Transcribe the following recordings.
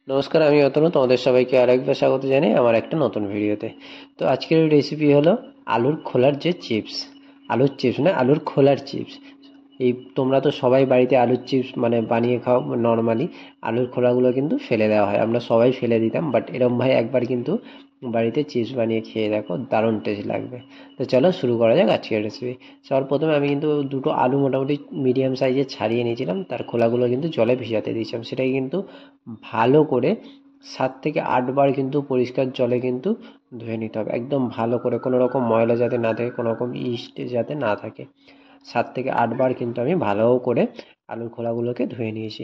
নমস্কার, আমি অতনু। তোমাদের সবাইকে আরেকবার স্বাগত জানাই আমার একটা নতুন ভিডিওতে। তো আজকের রেসিপি হলো আলুর খোলার যে চিপস। আলুর চিপস না, আলুর খোলার চিপস। এই তোমরা তো সবাই বাড়িতে আলুর চিপস মানে বানিয়ে খাও নর্মালি। আলুর খোলাগুলো কিন্তু ফেলে দেওয়া হয়, আমরা সবাই ফেলে দিতাম, বাট এরম ভাই একবার কিন্তু বাড়িতে চিপস বানিয়ে খেয়ে দেখো, দারুণ টেস্ট লাগবে। তো চলো শুরু করা যাক আজকের রেসিপি। সবার প্রথমে আমি কিন্তু দুটো আলু মোটামুটি মিডিয়াম সাইজের ছাড়িয়ে নিয়েছিলাম, তার খোলাগুলো কিন্তু জলে ভিজাতে দিয়েছিলাম। সেটাই কিন্তু ভালো করে 7 থেকে 8 বার কিন্তু পরিষ্কার জলে কিন্তু ধুয়ে নিতে হবে, একদম ভালো করে, কোনো রকম ময়লা যাতে না থাকে, কোনো রকম ইস্ট যাতে না থাকে। 7 থেকে 8 বার কিন্তু আমি ভালো করে আলুর খোলাগুলোকে ধুয়ে নিয়েছি।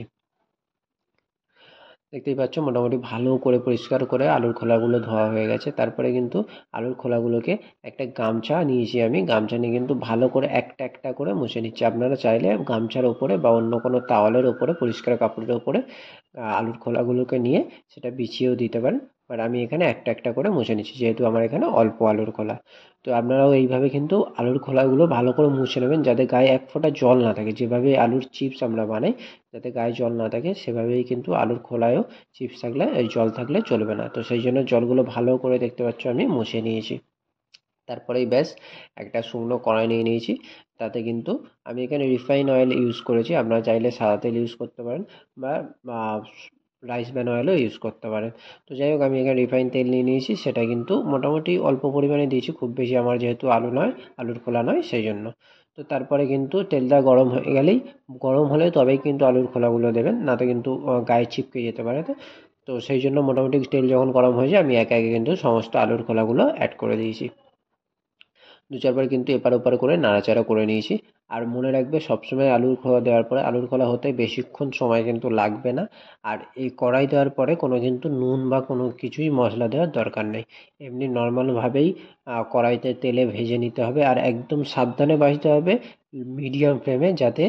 দেখতেই পাচ্ছ মোটামুটি ভালো করে পরিষ্কার করে আলুর খোলাগুলো ধোয়া হয়ে গেছে। তারপরে কিন্তু আলুর খোলাগুলোকে একটা গামছা নিয়েছি, আমি গামছা নিয়ে কিন্তু ভালো করে একটা একটা করে মুছে নিচ্ছি। আপনারা চাইলে গামছার ওপরে বা অন্য কোনো তাওয়ালের ওপরে, পরিষ্কার কাপড়ের ওপরে আলুর খোলাগুলোকে নিয়ে সেটা বিছিয়েও দিতে পারেন। বাট আমি এখানে একটা একটা করে মুছে নিচ্ছি, যেহেতু আমার এখানে অল্প আলুর খোলা। তো আপনারাও এইভাবে কিন্তু আলুর খোলাগুলো ভালো করে মুছে নেবেন, যাতে গায়ে এক ফোঁটা জল না থাকে। যেভাবে আলুর চিপস আমরা বানাই, যাতে গায়ে জল না থাকে, সেভাবেই কিন্তু আলুর খোলায়ও চিপস থাকলে, এই জল থাকলে চলবে না। তো সেই জন্য জলগুলো ভালো করে দেখতে পাচ্ছ আমি মুছে নিয়েছি। তারপরেই ব্যাস একটা শুকনো কড়াই নিয়ে নিয়েছি। তাতে কিন্তু আমি এখানে রিফাইন অয়েল ইউজ করেছি, আপনারা চাইলে সাদা তেল ইউজ করতে পারেন বা রাইস ব্র্যান অয়েলও ইউজ করতে পারেন। তো যাই হোক, আমি এখানে রিফাইন তেল নিয়ে নিয়েছি, সেটা কিন্তু মোটামুটি অল্প পরিমাণে দিয়েছি, খুব বেশি আমার যেহেতু আলু নয়, আলুর খোলা নয়, সেই জন্য। তো তারপরে কিন্তু তেলটা গরম হয়ে গেলেই, গরম হলে তবেই কিন্তু আলুর খোলাগুলো দেবেন, না তো কিন্তু গায়ে ছিপকে যেতে পারে। তো তো সেই জন্য মোটামুটি তেল যখন গরম হয়ে যায়, আমি একে একে কিন্তু সমস্ত আলুর খোলাগুলো অ্যাড করে দিয়েছি। 2-4 বার কিন্তু এপার ওপার করে নাড়াচাড়া করে নিয়েছি। আর মনে রাখবে, সবসময় আলুর খোলা দেওয়ার পরে, আলুর খোলা হতে বেশিক্ষণ সময় কিন্তু লাগবে না। আর এই কড়াই দেওয়ার পরে কোনো কিন্তু নুন বা কোনো কিছুই মশলা দেওয়ার দরকার নেই। এমনি নর্মালভাবেই কড়াইতে তেলে ভেজে নিতে হবে, আর একদম সাবধানে ভাজতে হবে, মিডিয়াম ফ্লেমে, যাতে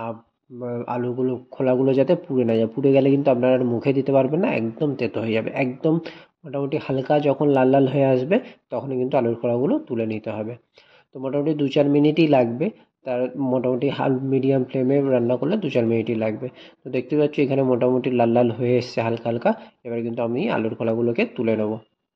আলুগুলো, খোলাগুলো যাতে পুড়ে না যায়। পুড়ে গেলে কিন্তু আপনারা আর মুখে দিতে পারবেন না, একদম তেতো হয়ে যাবে। একদম মোটামুটি হালকা যখন লাল লাল হয়ে আসবে, তখনই কিন্তু আলুর খোলাগুলো তুলে নিতে হবে। তো মোটামুটি 2-4 মিনিটই লাগবে। তার মোটামুটি মিডিয়াম ফ্লেমে রান্না করলে 2-4 মিনিটই লাগবে। তো দেখতে পাচ্ছি এখানে মোটামুটি লাল লাল হয়ে এসছে হালকা হালকা। এবার কিন্তু আমি আলুর খোলাগুলোকে তুলে নেবো।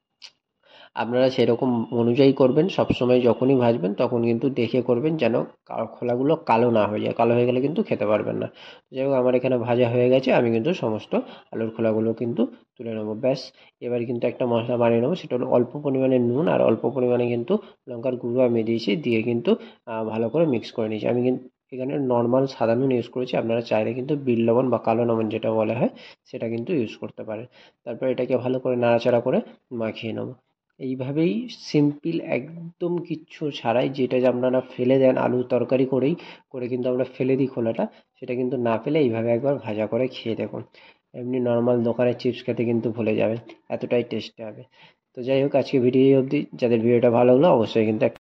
আপনারা সেরকম অনুযায়ী করবেন, সবসময় যখনই ভাজবেন তখন কিন্তু দেখে করবেন, যেন খোলাগুলো কালো না হয়ে যায়। কালো হয়ে গেলে কিন্তু খেতে পারবেন না। যাই হোক, আমার এখানে ভাজা হয়ে গেছে, আমি কিন্তু সমস্ত আলুর খোলাগুলো কিন্তু তুলে নেবো। ব্যাস, এবার কিন্তু একটা মশলা বানিয়ে নেবো, সেটা হলো অল্প পরিমাণে নুন আর অল্প পরিমাণে কিন্তু লঙ্কার গুঁড়ো আমি দিয়েছি, দিয়ে কিন্তু ভালো করে মিক্স করে নিয়েছি। আমি কিন্তু এখানে নর্মাল সাদা নুন ইউজ করেছি, আপনারা চাইলে কিন্তু বিট লবণ বা কালো লবণ যেটা বলা হয়, সেটা কিন্তু ইউজ করতে পারেন। তারপর এটাকে ভালো করে নাড়াচাড়া করে মাখিয়ে নেবো। এইভাবেই সিম্পল, একদম কিচ্ছু ছাড়াই, যেটা যে আপনারা ফেলে দেন আলু তরকারি করেই, করে কিন্তু আমরা ফেলে দিই খোলাটা, সেটা কিন্তু না ফেলে এইভাবে একবার ভাজা করে খেয়ে দেখুন। এমনি নর্মাল দোকানের চিপস খেতে কিন্তু ভুলে যাবেন, এতটাই টেস্টি হবে। তো যাই হোক, আজকে ভিডিও অবধি। যাদের ভিডিওটা ভালো লাগলো, অবশ্যই কিন্তু